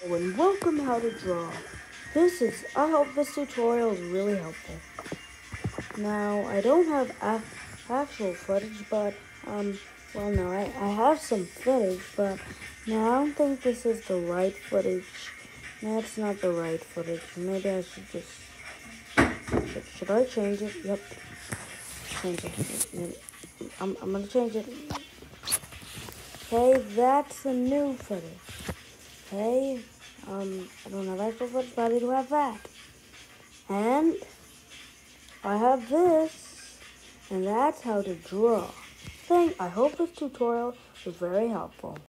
And welcome how to draw. I hope this tutorial is really helpful. Now, I don't have actual footage, but, well, no, I have some footage, but no, I don't think this is the right footage. No, it's not the right footage. Maybe I should should I change it? Yep, change it. I'm gonna change it. Okay, that's a new footage. Okay, I don't have actual footage, but I do have that. And I have this, and that's how to draw. I hope this tutorial was very helpful.